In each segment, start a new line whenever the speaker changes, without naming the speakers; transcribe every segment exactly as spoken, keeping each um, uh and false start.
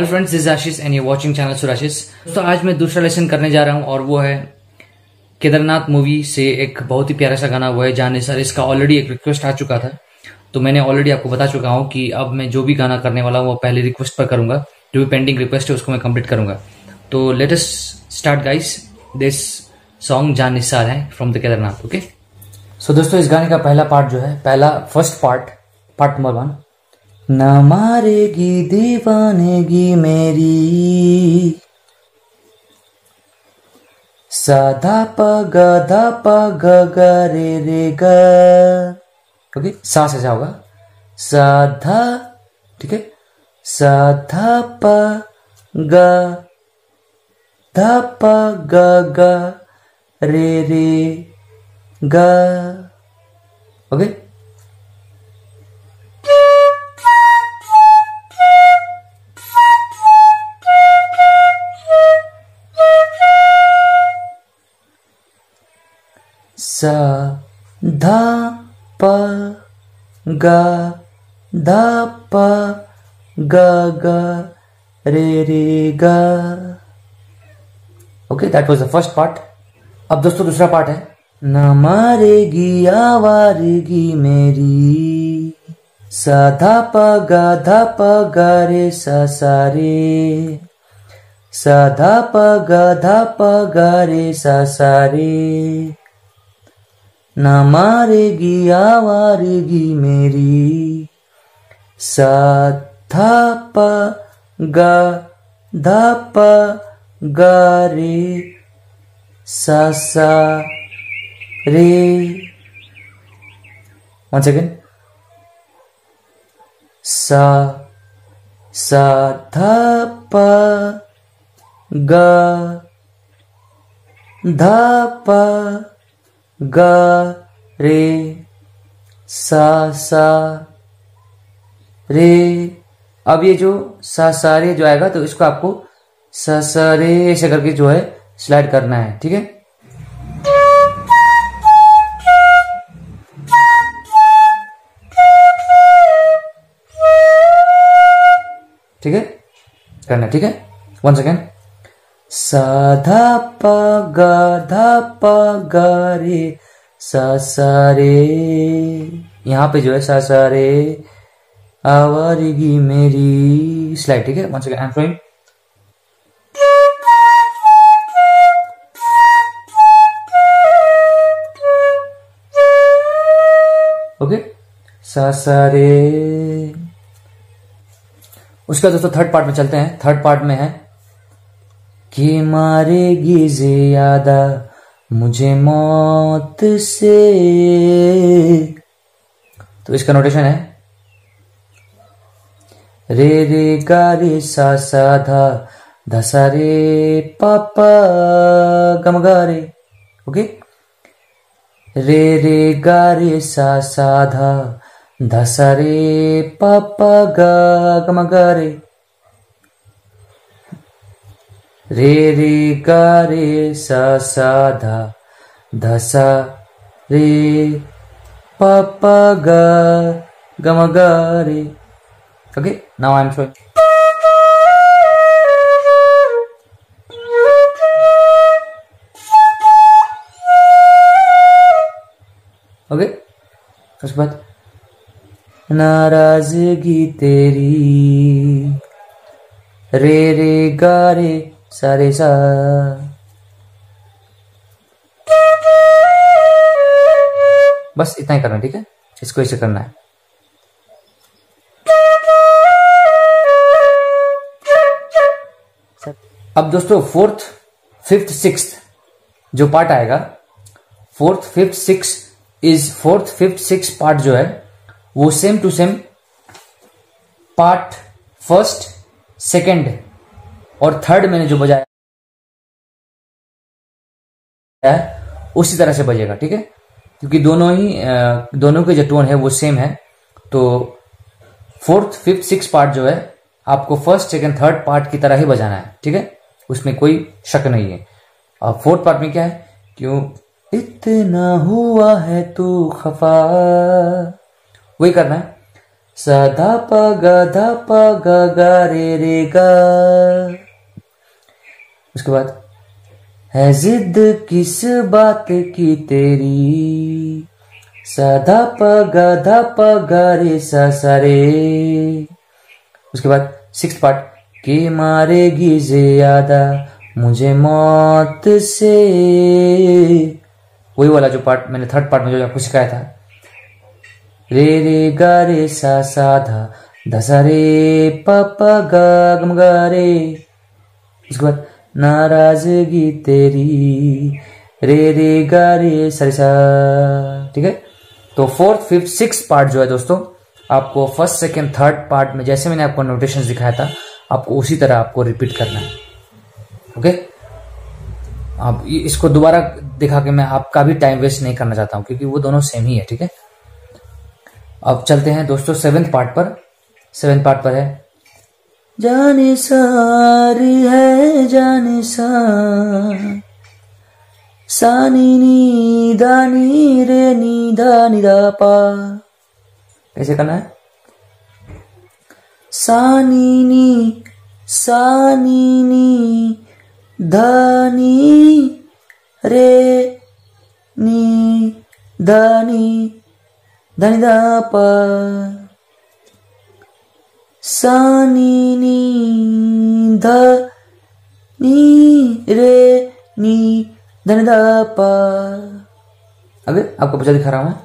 Hello friends, this is Ashish and you watching channel Surashish. दोस्तों आज मैं दूसरा लेसन करने जा रहा हूं और वो है केदारनाथ मूवी से एक बहुत ही प्यारा सा गाना, वो है जाने सर। इसका ऑलरेडी एक रिक्वेस्ट आ चुका था, तो मैंने ऑलरेडी आपको बता चुका हूं कि अब मैं जो भी गाना करने वाला हूं वो पहले रिक्वेस्ट पर करूंगा। जो भी पेंडिंग रिक्वेस्ट है उसको मैं कंप्लीट करूंगा। तो let us start guys, this song जान निसार है from the Kedarnath. Okay, so दोस्तों इस गाने का पहला पार्ट जो है, पहला first part, part number one. न मारेगी दीवानेगी मेरी, साधा प ग ध प ग ग रे रे ग। ओके, सा से होगा साधा, ठीक है, साधा प ग ध प ग ग रे रे ग। ओके, सा धा प ग ध प ग ग रे रे ग। Okay, that was the first part. अब दोस्तों दूसरा पार्ट है। न मारेगी आवारगी मेरी, सा धा प ग ध प ग रे सा सा रे, सा धा प ग ध प ग रे सा सा रे। न मारेगी आवारगी मेरी, सा धा प ग ध प ग रे सा सा रे। वन सेकेंड, सा सा धा प ग ध प ग रे सा सा रे। अब ये जो सा सा रे जो आएगा, तो इसको आपको सा सा रे ऐसे करके जो है स्लाइड करना है, ठीक है। ठीक है, करना है, ठीक है। वन सेकेंड, सा धा प ग ध प ग रे सा सा रे। यहाँ पे जो है सा सा रे आवारगी मेरी स्लाइड, ठीक है। One second, I am flowing. Okay, सा सा रे। उसका दोस्तों थर्ड पार्ट में चलते हैं। थर्ड पार्ट में है कि मारेगी ज्यादा मुझे मौत से। तो इसका नोटेशन है रे रे गा रे सा सा धा धा सा रे पा पा गम गा रे। ओके, रे रे गा रे सा सा धा धा सा रे पा पा गा गम गा रे। रे रे गा रे सा सा धा धा सा रे पा पा गा गम गा रे। Okay, now I am showing. Okay, उसके बाद नाराजगी तेरी, रे रे गा रे सा रे सा। बस इतना ही करना है, ठीक है। इसको ऐसे करना है। अब दोस्तों फोर्थ फिफ्थ सिक्स्थ जो पार्ट आएगा, fourth fifth six is fourth fifth six part जो है वो same to same part first second और थर्ड मैंने जो बजाया है उसी तरह से बजेगा, ठीक है। क्योंकि दोनों ही दोनों के जो टोन है वो सेम है। तो फोर्थ फिफ्थ सिक्स पार्ट जो है आपको फर्स्ट सेकंड थर्ड पार्ट की तरह ही बजाना है, ठीक है। उसमें कोई शक नहीं है। और फोर्थ पार्ट में क्या है, क्यों इतना हुआ है तू खफा, वही करना है। सा धा प ग धा प ग ग रे रे ग। उसके बाद है जिद किस बात की तेरी, सा धा प ग धा प ग रे सा सा रे। उसके बाद सिक्स्थ पार्ट, के मारेगी ज्यादा मुझे मौत से, वही वाला जो पार्ट मैंने थर्ड पार्ट में जो आपको सिखाया था, रे रे गा रे सा सा धा धा सा रे प प ग ग म ग रे। उसके बाद नाराजगी तेरी, रे रे गा रे सा रे सा। ठीक है, तो फोर्थ फिफ्थ सिक्स पार्ट जो है दोस्तों, आपको फर्स्ट सेकेंड थर्ड पार्ट में जैसे मैंने आपको नोटेशन दिखाया था, आपको उसी तरह आपको रिपीट करना है। ओके, अब इसको दोबारा दिखा के मैं आपका भी टाइम वेस्ट नहीं करना चाहता हूं, क्योंकि वो दोनों सेम ही है। ठीक है, अब चलते हैं दोस्तों सेवेंथ पार्ट पर। सेवेंथ पार्ट पर है, जाने सारी है जाने सा, सानी नी दानी रे नी दा नी दा पा। कैसे करना है, सानी नी सानी नी धानी रे नी धानी धानी दा पा, सानी नी धा नी रे नी धनी दा पा। आगे आपको बचा दिखा रहा हूं मैं।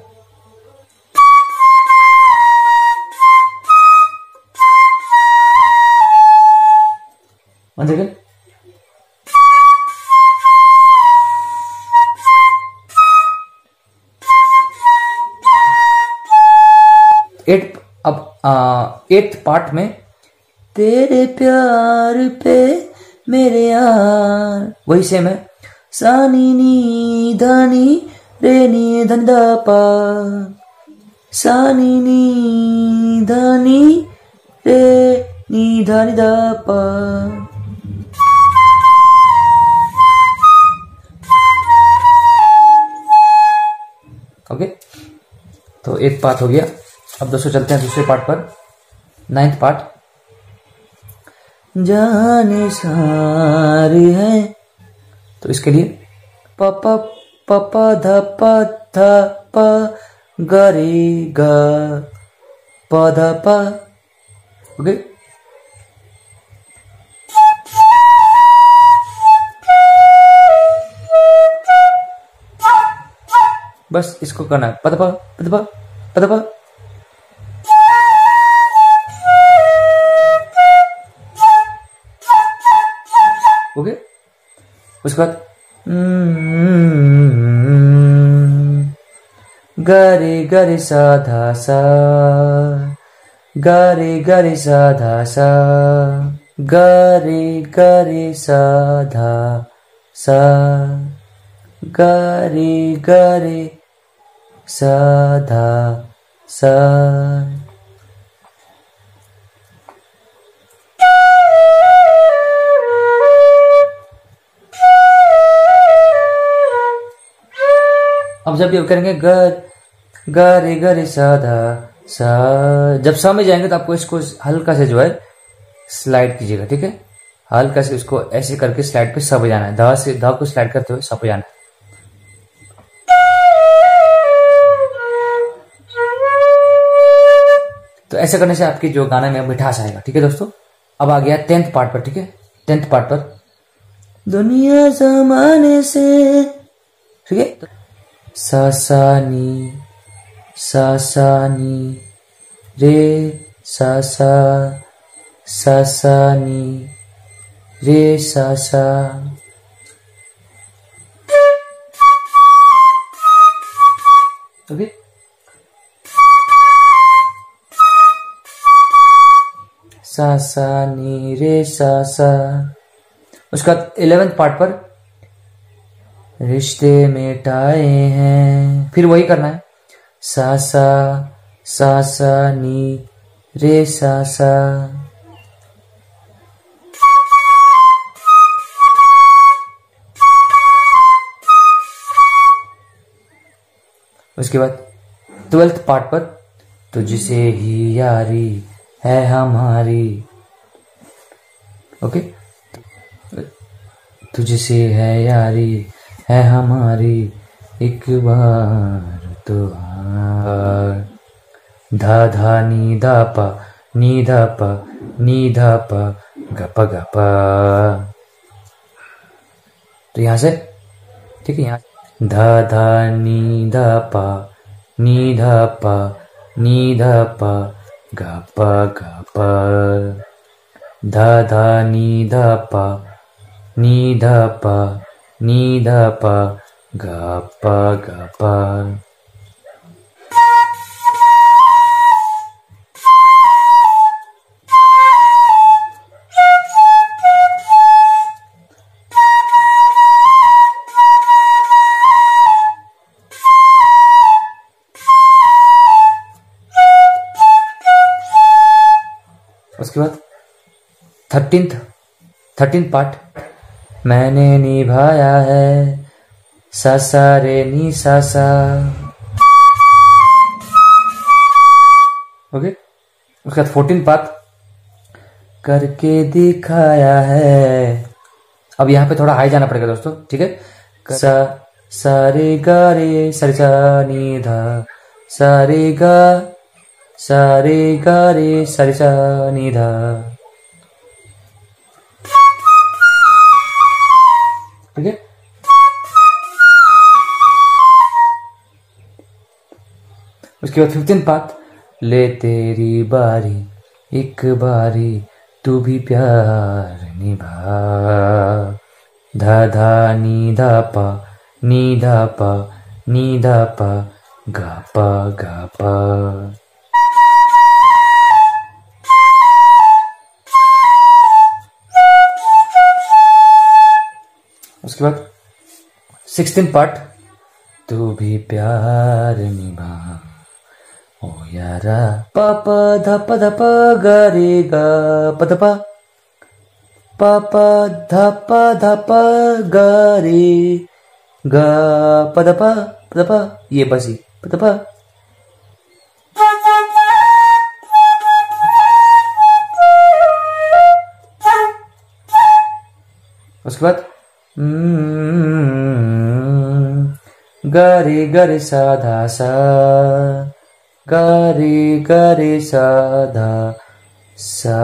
वन सेकेंड, एट अब एट्थ पार्ट में, तेरे प्यार पे मेरे यार, वही सेम है, सानी नी धानी रे नी धन दा पा, सानी नी धानी रे नी धानी दा पा। ओके, तो एक पार्ट हो गया। अब दोस्तों चलते हैं दूसरे पार्ट पर, नाइन्थ पार्ट, जाने सारी है। तो इसके लिए प प प प ध प ध प ग रे ग प ध प। ओके, बस इसको करना है, पद प पद प पद प। ओके, उसके बाद गरे गरे सा धा सा, गरे गरे सा धा सा, गरे गरे सा धा सा, गरे गरे सा धा सा। अब जब ये करेंगे गर गे गे सा धा सा, जब सा में जाएंगे तो आपको इसको हल्का से जो है स्लाइड कीजिएगा। ठीक है, हल्का से इसको ऐसे करके स्लाइड पे सा बजाना है, धा से धा को स्लाइड करते हुए सा बजाना है। तो ऐसे करने से आपकी जो गाने में मिठास आएगा। ठीक है दोस्तों, अब आ गया टेंथ पार्ट पर। ठीक है, टेंथ पार्ट पर, दुनिया जमाने से। ठीक है, सा सा नी सा सा नी रे सा सा, सा सा नी रे सा सा। ओके, सा सा नी रे सा सा। उसका इलेवेंथ पार्ट पर, रिश्ते मिटाए हैं, फिर वही करना है, सा सा सा सा नी रे सा सा। उसके बाद ट्वेल्थ पार्ट पर, तुझसे ही यारी है हमारी। ओके, तुझसे है यारी है हमारी, एक बार तो हाँ। धा धा नी धा पा नी धा पा नी धा पा गा पा गा पा। तो यहां से ठीक है, यहाँ धा धा नी धा पा नी धा पा नी धा पा गा पा गा पा। धा धा नी धा पा नी धा पा नी धा पा गा पा गा पा। उसके बाद थर्टींथ थर्टींथ पार्ट, मैंने निभाया है सा सा रे नी सा सा। ओके, उसके बाद फोर्टीन पार्ट, करके दिखाया है। अब यहाँ पे थोड़ा हाई जाना पड़ेगा दोस्तों, ठीक है। सा सा रे गा रे सा रे सा नी धा, सा रे गा सा रे गा रे सा रे सा नी धा। ठीक है, उसके बाद फिफ्टीन पार्ट, ले तेरी बारी एक बारी तू भी प्यार निभा। धा धा नी धा पा नी धा पा नी धा पा गा पा गा पा। उसके बाद सिक्सटीन पार्ट, तू भी प्यार निभा ओ यारा। पापा धप धप गा रे गा पधपा, पापा धप धप गा रे गा पधपा पधपा, ये बसी पधपा। उसके बाद गरे गरे साधा सा, गरे गरे साधा सा।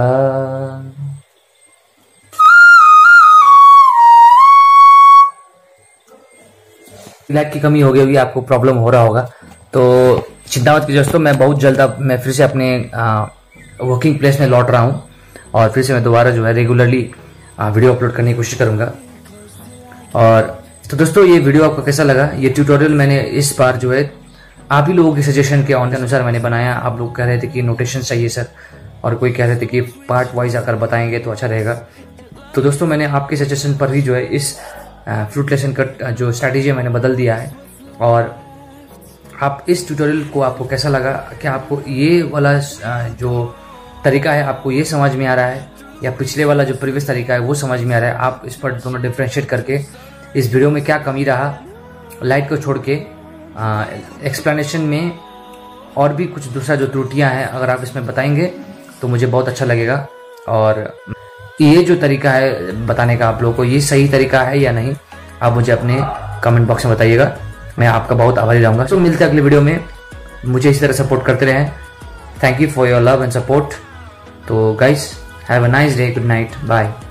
लैग की कमी हो गई होगी, आपको प्रॉब्लम हो रहा होगा, तो चिंता मत कीजिए दोस्तों। मैं बहुत जल्द अब मैं फिर से अपने वर्किंग प्लेस में लौट रहा हूँ और फिर से मैं दोबारा जो है रेगुलरली वीडियो अपलोड करने की कोशिश करूंगा। और तो दोस्तों, ये वीडियो आपको कैसा लगा? ये ट्यूटोरियल मैंने इस बार जो है आप ही लोगों के सजेशन के अनुसार मैंने बनाया। आप लोग कह रहे थे कि नोटेशन चाहिए सर, और कोई कह रहे थे कि पार्ट वाइज आकर बताएंगे तो अच्छा रहेगा। तो दोस्तों, मैंने आपके सजेशन पर ही जो है इस फ्लूट लेसन का जो स्ट्रैटेजी मैंने बदल दिया है। और आप इस ट्यूटोरियल को आपको कैसा लगा? क्या आपको ये वाला जो तरीका है आपको ये समझ में आ रहा है, या पिछले वाला जो प्रीवियस तरीका है वो समझ में आ रहा है? आप इस पर दोनों डिफ्रेंशिएट करके इस वीडियो में क्या कमी रहा, लाइट को छोड़ के एक्सप्लेनेशन में और भी कुछ दूसरा जो त्रुटियां हैं अगर आप इसमें बताएंगे तो मुझे बहुत अच्छा लगेगा। और ये जो तरीका है बताने का आप लोगों को, ये सही तरीका है या नहीं, आप मुझे अपने कमेंट बॉक्स में बताइएगा। मैं आपका बहुत आभारी रहूँगा। तो मिलते हैं अगले वीडियो में, मुझे इसी तरह सपोर्ट करते रहें। Thank you for your love and support. तो guys, have a nice day, good night, bye.